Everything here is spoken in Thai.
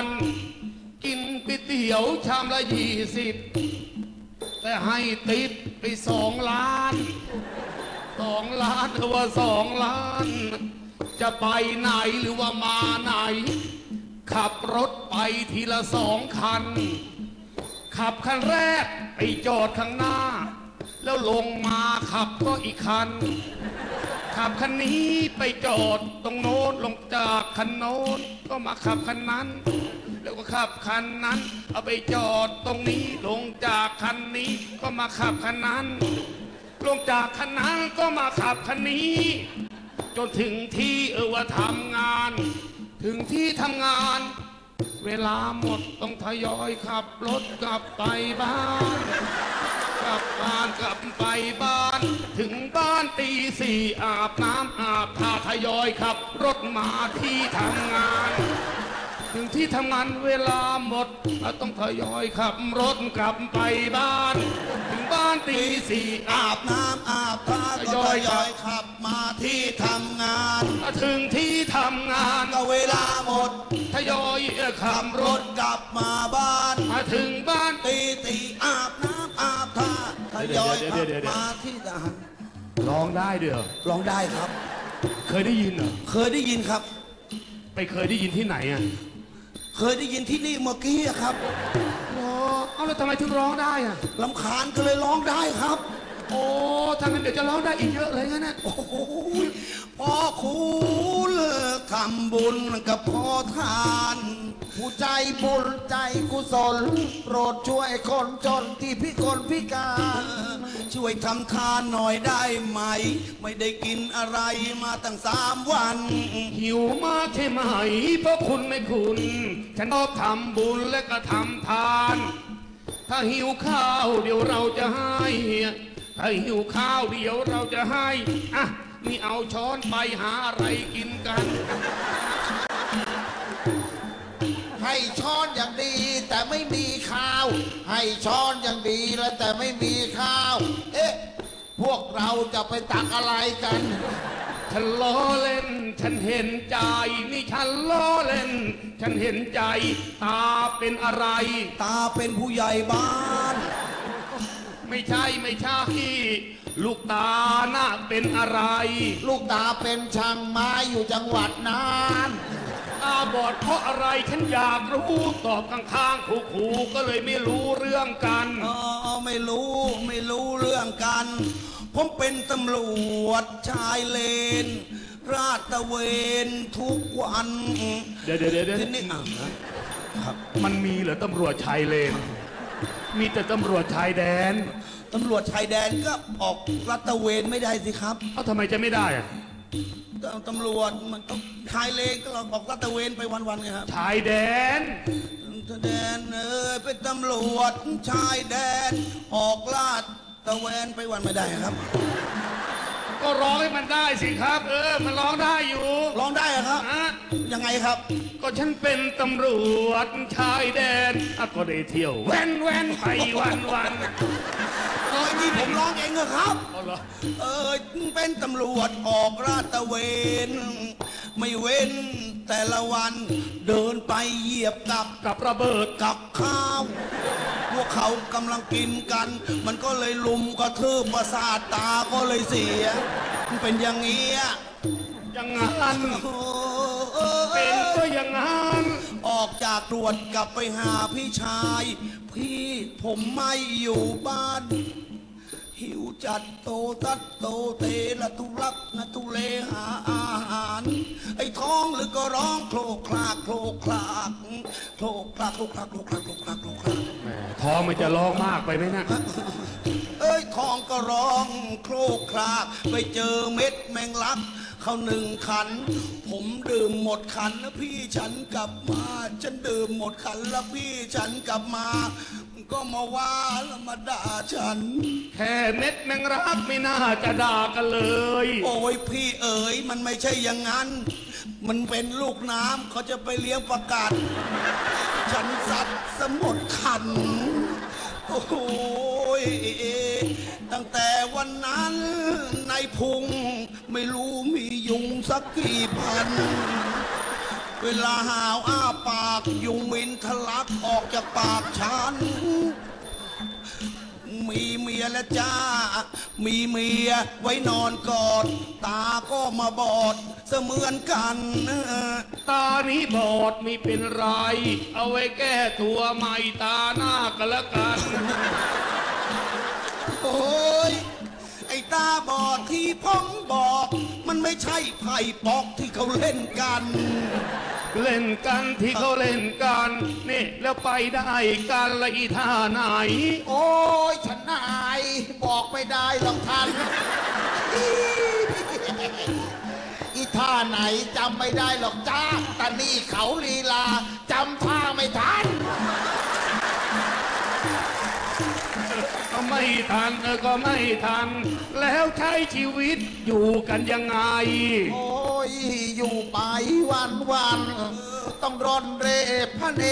กินก๋วยเตี๋ยวชามละ20แต่ให้ติดไป2 ล้านหรือว่า2 ล้านจะไปไหนหรือว่ามาไหนขับรถไปทีละ2 คันขับคันแรกไปจอดข้างหน้าแล้วลงมาขับก็อีกคันขับคันนี้ไปจอดตรงโน้นลงจากคันโน้นก็มาขับคันนั้นแล้วก็ขับคันนั้นเอาไปจอดตรงนี้ลงจากคันนี้ก็มาขับคันนั้นลงจากคันนั้นก็มาขับคันนี้จนถึงที่ว่าทำงานถึงที่ทำงานเวลาหมดต้องทยอยขับรถกลับไปบ้านกลับไปบ้านถึงบ้านตี 4อาบน้ำอาบท่าทยอยขับรถมาที่ทำงานถึงที่ทำงานเวลาหมดต้องทยอยขับรถกลับไปบ้านถึงบ้านตี 4อาบน้ำอาบท่าทยอยขับมาที่ทำงานถึงที่ทำงานก็เวลาหมดทยอยขับรถกลับมาบ้านมาถึงบ้านตี 4อาบน้ำอาบท่าทยอยขับมาที่ทำงานร้องได้ด้วยเหรอร้องได้ครับเคยได้ยินเหรอเคยได้ยินครับไปเคยได้ยินที่ไหนอ่ะเคยได้ยินที่นี่เมื่อกี้ครับอ๋อเอาแล้วทำไมถึงร้องได้อะรำคาญก็เลยร้องได้ครับโอ้ถ้างั้นเดี๋ยวจะร้องได้อีกเยอะเลยงั้นนะโอ้โหพ่อคุณทำบุญกับพ่อทานผู้ใจบุญใจกุศลโปรดช่วยคนจนที่พิกลพิการช่วยทำทานหน่อยได้ไหมไม่ได้กินอะไรมาตั้ง3 วันหิวมากใช่ไหมเพราะคุณไม่คุณฉันชอบทำบุญและก็ทำทานถ้าหิวข้าวเดี๋ยวเราจะให้ถ้าหิวข้าวเดี๋ยวเราจะให้อ่ะนี่เอาช้อนไปหาอะไรกินกันให้ช้อนอย่างดีแต่ไม่มีข้าวให้ช้อนอย่างดีแล้วแต่ไม่มีข้าวเอ๊ะพวกเราจะไปตักอะไรกันฉันล้อเล่นฉันเห็นใจนี่ฉันล้อเล่นฉันเห็นใจตาเป็นอะไรตาเป็นผู้ใหญ่บ้านไม่ใช่ลูกตาน่ะเป็นอะไรลูกตาเป็นช่างไม้อยู่จังหวัดน่านตาบอดเพราะอะไรฉันอยากรู้ตอบข้างๆขู่ๆก็เลยไม่รู้เรื่องกันไม่รู้เรื่องกันผมเป็นตำรวจชายเลนราดตระเวนทุกวันเดี๋ยวที่นี่มันมีเหรอตำรวจชายเลนมีแต่ตำรวจชายแดนตำรวจชายแดนก็ออกรัดตระเวนไม่ได้สิครับทำไมจะไม่ได้อะตำรวจมันต้องชายเลนก็เราออกรัดตระเวนไปวันๆไงครับชายแดนเป็นตำรวจชายแดนออกลาดตระเวนไปวันไม่ได้ครับก็ร้องให้มันได้สิครับมันร้องได้อยู่ร้องได้ครับยังไงครับก็ฉันเป็นตำรวจชายแดนก็ได้เที่ยวแว่นไปวันนี่ผมร้องเองเหรอครับเป็นตำรวจออกราดตระเวนไม่เว้นแต่ละวันเดินไปเหยียบกับระเบิดกับข้าวพวกเขากำลังกินกันมันก็เลยลุมกระทืบประสาทตาก็เลยเสียเป็นอย่างนี้อย่างนั้นเป็นก็อย่างนั้นออกจากตรวจกลับไปหาพี่ชายพี่ผมไม่อยู่บ้านหิวจัดโตตัดโตเตละทุลักนะทุเลหาอาหารไอ้ท้องหรือก็ร้องโคลกคลากโคลกคลากโคลกคลากโคลกคลากโคลกคลากโคลกคลากโคลกคลากท้องมันจะร้องมากไปไหมนะท้องก็ร้องโคลกคลากไปเจอเม็ดแมงลักเขา1 ขันผมดื่มหมดขันแล้วพี่ฉันกลับมาฉันดื่มหมดขันแล้วพี่ฉันกลับมาก็มาว่าแล้วมาด่าฉันแค่เม็ดแมงลักไม่น่าจะด่ากันเลยโอ้ยพี่เอ๋ยมันไม่ใช่อย่างนั้นมันเป็นลูกน้ำเขาจะไปเลี้ยงประกาศฉันสัตว์สมดขันโอ้ยตั้งแต่วันนั้นในพุงไม่รู้มียุงสักกี่พันเวลาหาวอ้าปากยุงมินทะลักออกจากปากฉัน มีเมียแล้วจ้า มีเมียไว้นอนกอด ตาก็มาบอดเสมือนกันตานี้บอดไม่เป็นไร เอาไว้แก้ตัวใหม่ตาหน้ากันละกันโอ้ยไอ้ตาบอดที่พ้องบอก มันไม่ใช่ไพ่ปอกที่เขาเล่นกันเล่นกันที่เขาเล่นกันนี่แล้วไปได้กันละอีท่าไหนโอ้ยทนายบอกไม่ได้หรอกท่าน อีท่าไหนจำไม่ได้หรอกจ้าแต่นี่เขาลีลาจำท่าไม่ทันก็ไม่ทันก็ไม่ทัน แล้วใช้ชีวิตอยู่กันยังไงโอ้ยอยู่ไปวันต้องร่อนเร่พระเน